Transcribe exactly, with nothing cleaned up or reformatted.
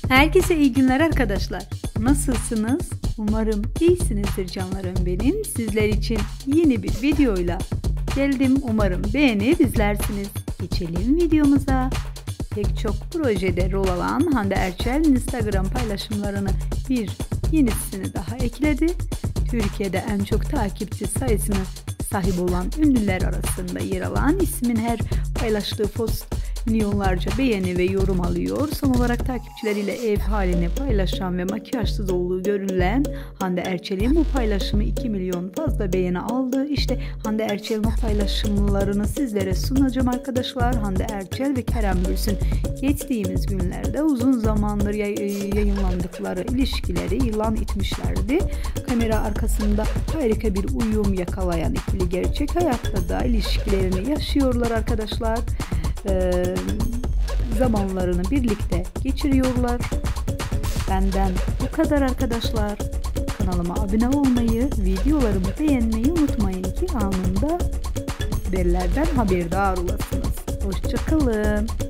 Herkese iyi günler arkadaşlar. Nasılsınız? Umarım iyisinizdir canlarım benim. Sizler için yeni bir videoyla geldim. Umarım beğenir izlersiniz. Geçelim videomuza. Pek çok projede rol alan Hande Erçel Instagram paylaşımlarını bir yenisini daha ekledi. Türkiye'de en çok takipçi sayısına sahip olan ünlüler arasında yer alan ismin her paylaştığı post milyonlarca beğeni ve yorum alıyor. Son olarak takipçileriyle ev halini paylaşan ve makyajsız olduğu görülen Hande Erçel'in bu paylaşımı iki milyon fazla beğeni aldı. İşte Hande Erçel'in o paylaşımlarını sizlere sunacağım arkadaşlar. Hande Erçel ve Kerem Bürsin geçtiğimiz günlerde uzun zamandır yayınlandıkları ilişkileri ilan etmişlerdi. Kamera arkasında harika bir uyum yakalayan ikili gerçek hayatta da ilişkilerini yaşıyorlar arkadaşlar. Ee, zamanlarını birlikte geçiriyorlar. Benden bu kadar arkadaşlar. Kanalıma abone olmayı, videolarımı beğenmeyi unutmayın ki anında haberlerden haberdar olasınız. Hoşça kalın.